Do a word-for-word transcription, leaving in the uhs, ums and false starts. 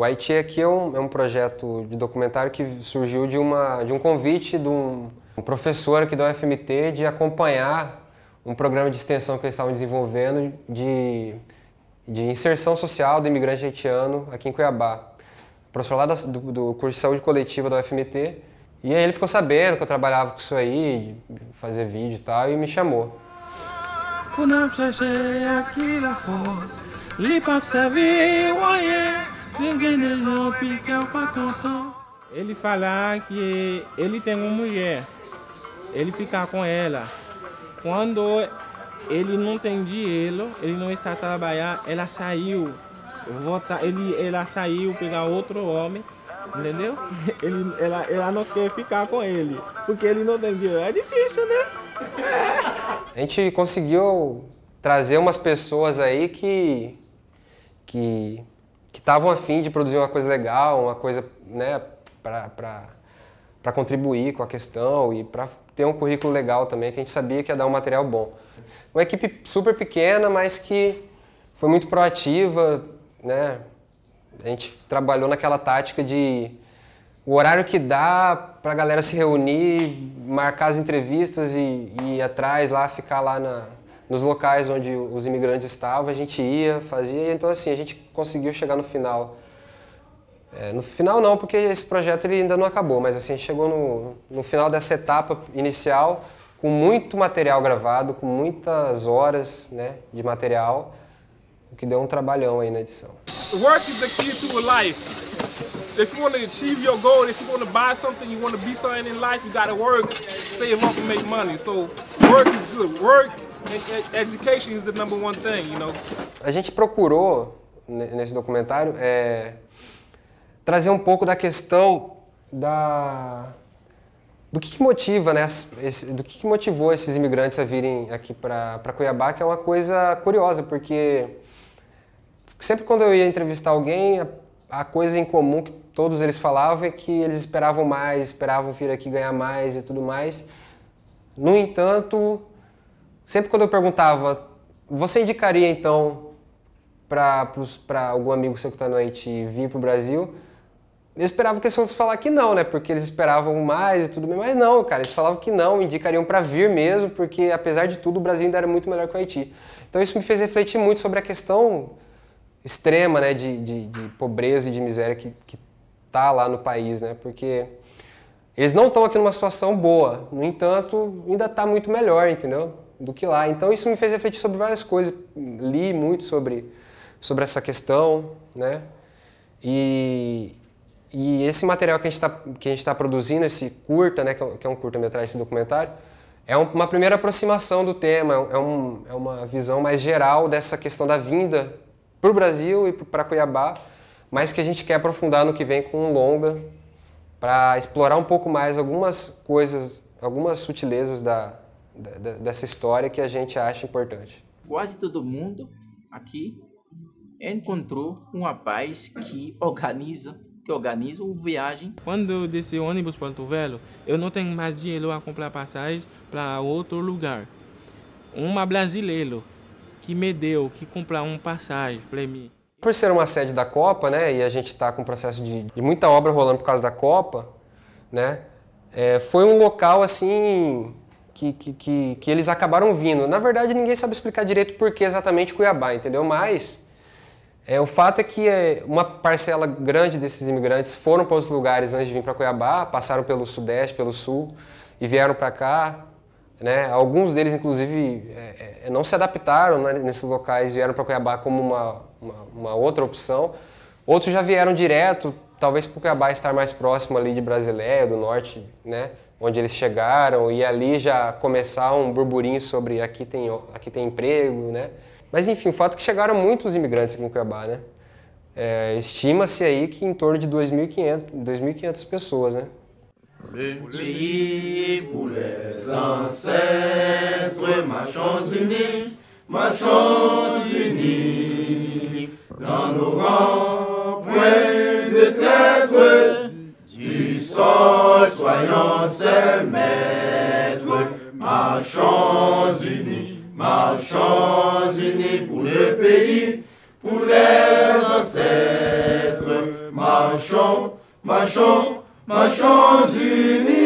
O Haiti aqui é um, é um projeto de documentário que surgiu de, uma, de um convite de um, um professor aqui da U F M T de acompanhar um programa de extensão que eles estavam desenvolvendo de, de inserção social do imigrante haitiano aqui em Cuiabá. O professor lá da, do, do curso de saúde coletiva da U F M T. E aí ele ficou sabendo que eu trabalhava com isso aí, de fazer vídeo e tal, e me chamou. Ele fala que ele tem uma mulher, ele fica com ela. Quando ele não tem dinheiro, ele não está trabalhando, ela saiu, volta, ele, ela saiu pegar outro homem, entendeu? Ele, ela, ela não quer ficar com ele, porque ele não tem dinheiro. É difícil, né? A gente conseguiu trazer umas pessoas aí que que que estavam a fim de produzir uma coisa legal, uma coisa, né, para contribuir com a questão e para ter um currículo legal também, que a gente sabia que ia dar um material bom. Uma equipe super pequena, mas que foi muito proativa, né? A gente trabalhou naquela tática de o horário que dá para a galera se reunir, marcar as entrevistas e, e ir atrás lá, ficar lá na, nos locais onde os imigrantes estavam, a gente ia, fazia, então assim, a gente conseguiu chegar no final. É, no final não, porque esse projeto ele ainda não acabou, mas assim, a gente chegou no, no final dessa etapa inicial com muito material gravado, com muitas horas, né, de material, o que deu um trabalhão aí na edição. Work is the key to a life. If you want to achieve your goal, if you want to buy something, you want to be something in life, you got to work, save up and make money. So work is good. Work and education is the number one thing, you know. A gente procurou nesse documentário é, trazer um pouco da questão da do que, que motiva, né, esse, do que, que motivou esses imigrantes a virem aqui para Cuiabá, que é uma coisa curiosa, porque sempre quando eu ia entrevistar alguém, a, a coisa em comum que todos eles falavam é que eles esperavam mais, esperavam vir aqui ganhar mais e tudo mais. No entanto, sempre quando eu perguntava, você indicaria então para algum amigo seu que está no Haiti vir para o Brasil? Eu esperava que eles fossem falar que não, né? Porque eles esperavam mais e tudo bem, mas não, cara, eles falavam que não, indicariam para vir mesmo, porque apesar de tudo o Brasil ainda era muito melhor que o Haiti. Então isso me fez refletir muito sobre a questão extrema, né, de, de, de pobreza e de miséria que, que tá lá no país, né? Porque eles não estão aqui numa situação boa, no entanto, ainda está muito melhor, entendeu? Do que lá. Então isso me fez refletir sobre várias coisas, li muito sobre, sobre essa questão, né? E, e esse material que a gente está que a gente tá produzindo, esse curta, né, que é um curta-metragem, esse documentário, é uma primeira aproximação do tema, é, um, é uma visão mais geral dessa questão da vinda para o Brasil e para Cuiabá, mas que a gente quer aprofundar no que vem com um longa, para explorar um pouco mais algumas coisas, algumas sutilezas da, da, dessa história que a gente acha importante. Quase todo mundo aqui encontrou um rapaz que organiza, que organiza uma viagem. Quando eu desci o ônibus Porto Velho, eu não tenho mais dinheiro a comprar passagem para outro lugar. Uma brasileiro que me deu que comprar uma passagem para mim. Por ser uma sede da Copa, né, e a gente está com um processo de, de muita obra rolando por causa da Copa, né, é, foi um local assim que, que, que, que eles acabaram vindo. Na verdade, ninguém sabe explicar direito por que exatamente Cuiabá, entendeu? Mas é, o fato é que é, uma parcela grande desses imigrantes foram para outros lugares antes de vir para Cuiabá, passaram pelo Sudeste, pelo Sul e vieram para cá. Né? Alguns deles, inclusive, é, é, não se adaptaram, né, nesses locais, vieram para Cuiabá como uma, uma, uma outra opção. Outros já vieram direto, talvez por Cuiabá estar mais próximo ali de Brasileia, do norte, né, onde eles chegaram, e ali já começar um burburinho sobre aqui tem, aqui tem emprego. Né? Mas enfim, o fato é que chegaram muitos imigrantes aqui em Cuiabá. Né? É, estima-se aí que em torno de dois mil e quinhentas pessoas. Né? Pays pour les ancêtres, marchons unis, marchons unis, dans nos rangs, point de traître, du sol soyons seuls maîtres, marchons unis, marchons unis pour le pays, pour les ancêtres, marchons, marchons, marchons unis.